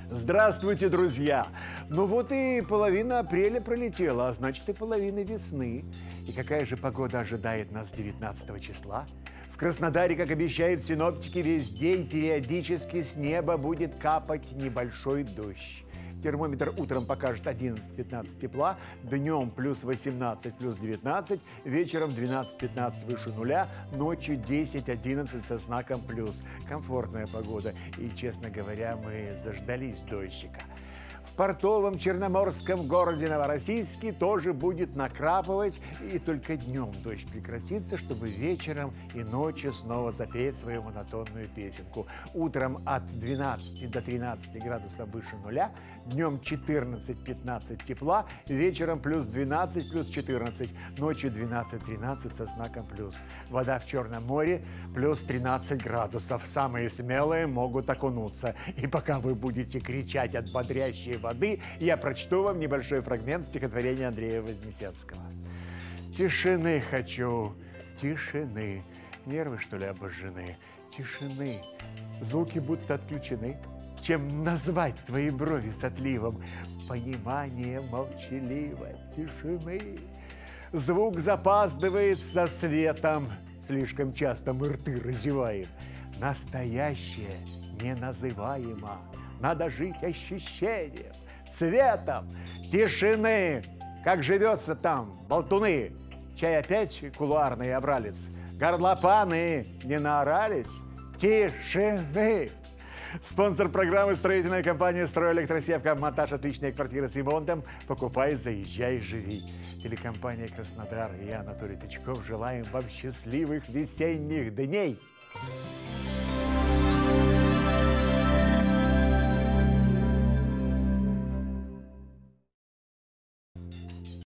Здравствуйте, друзья! Ну вот и половина апреля пролетела, а значит и половина весны. И какая же погода ожидает нас 19 числа? В Краснодаре, как обещают синоптики, весь день периодически с неба будет капать небольшой дождь. Термометр утром покажет 11-15 тепла, днем плюс 18, плюс 19, вечером 12-15 выше нуля, ночью 10-11 со знаком плюс. Комфортная погода. И, честно говоря, мы заждались дождика. В портовом черноморском городе Новороссийске тоже будет накрапывать, и только днем дождь прекратится, чтобы вечером и ночью снова запеть свою монотонную песенку. Утром от 12 до 13 градусов выше нуля, днем 14-15 тепла, вечером плюс 12, плюс 14, ночью 12-13 со знаком плюс. Вода в Черном море плюс 13 градусов. Самые смелые могут окунуться. И пока вы будете кричать от бодрящей воды, я прочту вам небольшой фрагмент стихотворения Андрея Вознесенского. Тишины хочу, тишины. Нервы, что ли, обожжены? Тишины. Звуки будто отключены. Чем назвать твои брови с отливом? Понимание молчаливо. Тишины. Звук запаздывает со светом. Слишком часто мы рты разеваем. Настоящее неназываемо. Надо жить ощущением, цветом, тишины. Как живется там, болтуны? Чай опять кулуарный обралец? Горлопаны не наорались? Тишины. Спонсор программы — строительная компания «Стройэлектросевка». Монтаж отличной квартиры с ремонтом. Покупай, заезжай, живи. Телекомпания «Краснодар» и я, Анатолий Тычков, желаем вам счастливых весенних дней.